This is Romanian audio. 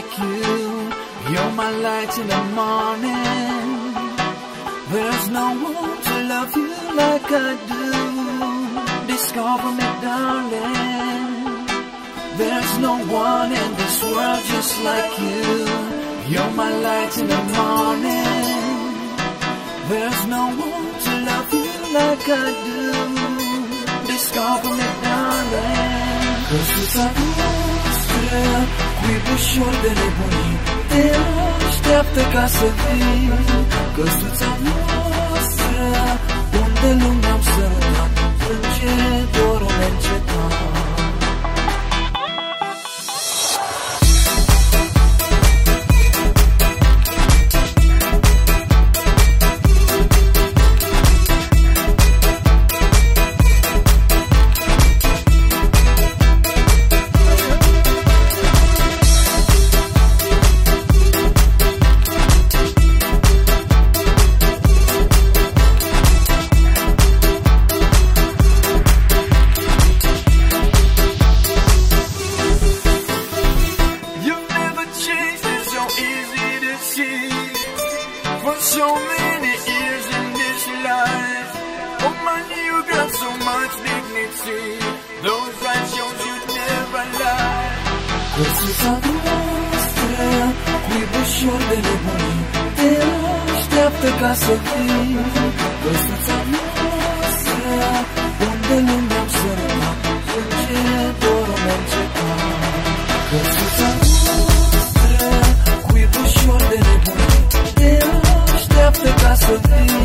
like you. You're my light in the morning. There's no one to love you like I do. Discover me, darling. There's no one in this world just like you. You're my light in the morning. There's no one to love you like I do. Discover me, darling. Căsuța noastră, cuibușor de nebunii, te așteaptă ca să vii. Căsuța noastră, unde lumea am sărătat, plânge dorul neîncetat. For so many years in this life, oh man, you got so much dignity. Those right shows you'd never lie. Căsuța noastră, cuibușor de nebunii, te așteaptă ca să vii. Căsuța noastră, unde lumea am sărătat, plânge dorul neîncetat. Căsuța noastră, cuibușor de nebunii, te așteaptă ca să vii.